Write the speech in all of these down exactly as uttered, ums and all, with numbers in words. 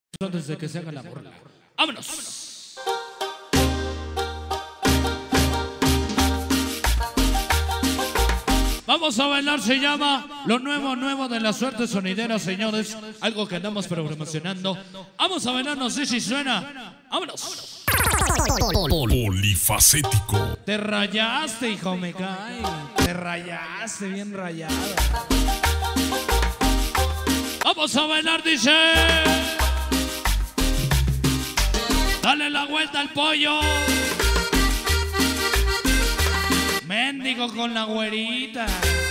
Antes de que se haga la burla. ¡Vámonos! ¡Vámonos! Vamos a bailar, se llama Lo Nuevo Nuevo de la Suerte Sonidera, señores. Algo que andamos promocionando. Vamos a bailar, no sé si suena. ¡Vámonos! Polifacético. Te rayaste, hijo, me cae. Te rayaste, bien rayado. Vamos a bailar, dice. Dale la vuelta al pollo. Mendigo con la güerita.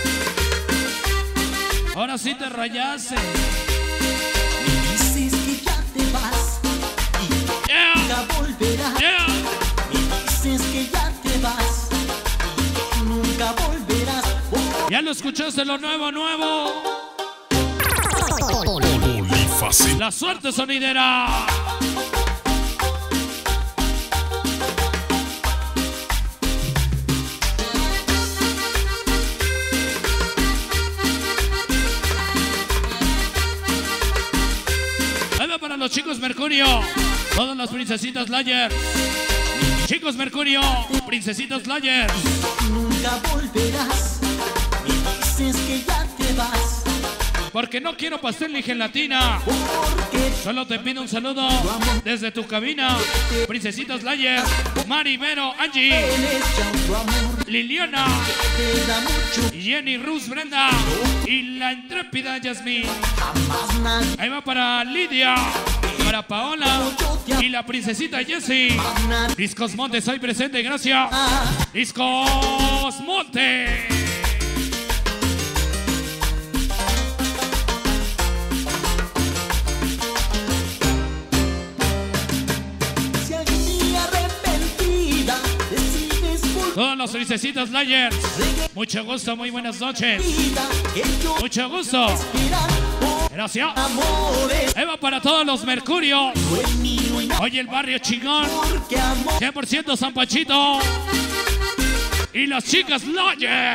Ahora sí te rayaste. Me dices que ya te vas y Yeah. nunca volverás. Yeah. Me dices que ya te vas y nunca volverás. Oh, Ya lo escuchaste, lo nuevo, nuevo. Polifacético. La Suerte Sonidera. Ahí va para los chicos Mercurio. Todas las princesitas Layer. Chicos Mercurio, princesitas Layer. nunca volverás. Me dices que ya te vas Porque no quiero pastel ni gelatina. porque Solo te pido un saludo desde tu cabina. Princesitas Layer, Maribero, Angie, tienes ya otro amor Liliana, que te da mucho. Jenny, Rus, Brenda y la intrépida Yasmín. Jamás nadie, Ahí va para Lidia, para Paola y la princesita Jessie. más nadie. Discos Monte, soy presente, gracias. Discos Monte. Si algún día arrepentida decides volver Todas las princesitas Layer. Mucho gusto, muy buenas noches. que yo Mucho gusto. esperar por Gracias. amores. Ahí va para todos los Mercurios. No es mío y nada Oye, el barrio chingón. porque amor. cien por ciento San Pachito. Y las chicas Layer.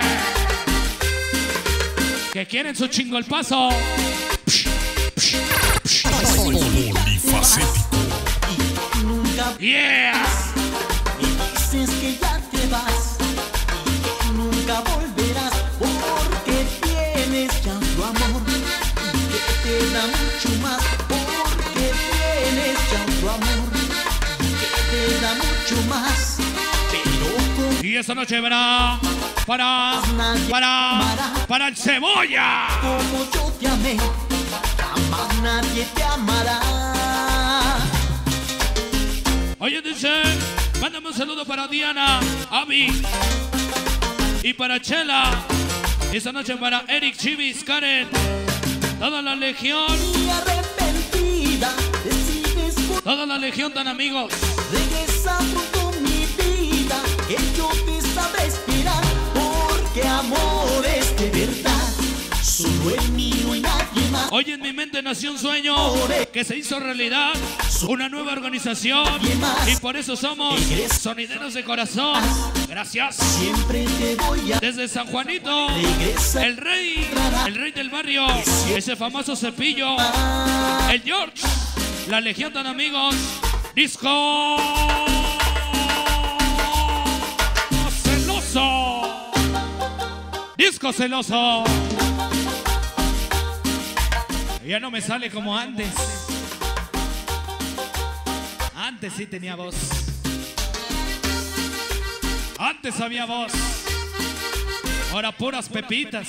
Que quieren su chingo el paso. Polifacético. Y nunca Yeah. me dices que ya te vas y nunca volverás porque tienes ya tu amor que te da mucho más porque tienes ya tu amor que te da mucho más pero con Y esta noche verá para, para, para el Cebolla. como yo te amé jamás nadie te amará. Oye, dice, mándame un saludo para Diana, Abby y para Chela. Esta noche para Eric, Chivis, Karen, toda la legión, Y arrepentida decides volver. toda la legión tan amigos. Regresa pronto mi vida, que yo te sabré esperar, porque amor es de verdad, solo es mío y nadie más. Hoy en mi mente nació un sueño que se hizo realidad, una nueva organización y por eso somos sonideros de corazón. Gracias. Siempre te voy a Desde San Juanito, regresar. el rey, el rey del barrio, ese famoso cepillo, el George, la legión tan amigos, disco celoso, disco celoso. Ya no me sale como antes. Antes sí tenía voz. Antes había voz. Ahora puras pepitas.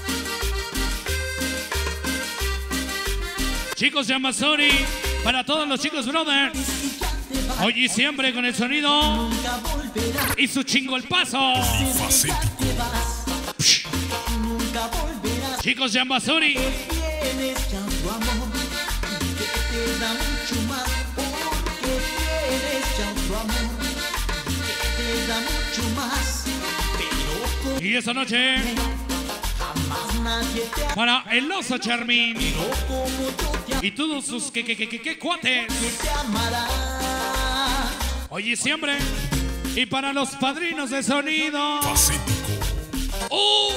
Chicos de Amazoni, para todos los chicos brothers. Hoy y siempre con el sonido Nunca volverás, y su chingo el paso. Polifacético. te vas. Nunca volverás, Chicos de Amazoni, tienes ya tu amor, que te da mucho más, porque tienes ya tu amor, que te da mucho más, pero con y esta noche jamás nadie te amará para el oso Charmín como yo te amo, y todos sus que, que, que, que, que cuates. que te amará. Hoy y siempre. Y para los padrinos de sonido. Facético. ¡Uh!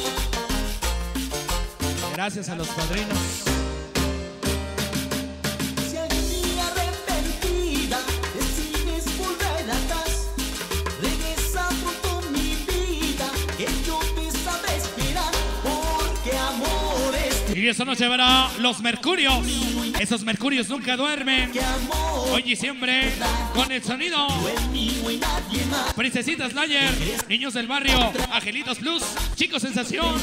Gracias a los padrinos. Si algún día Y esa noche verá los mercurios. Esos mercurios nunca duermen. Hoy y siempre con el sonido. Princesita Slayer, niños del barrio, Angelitos Plus, Chicos Sensación.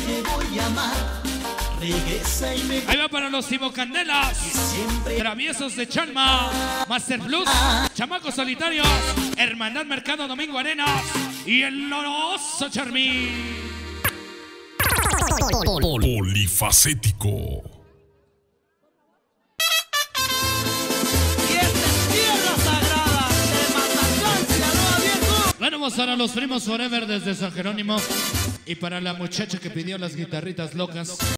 Ahí va para los Tibo Candelas, Traviesos de Chalma, Master Plus, Chamacos Solitarios, Hermandad Mercado Domingo Arenas y el Loroso Charmín. Polifacético. Bueno, vamos para los primos Forever desde San Jerónimo y para la muchacha que pidió las guitarritas locas.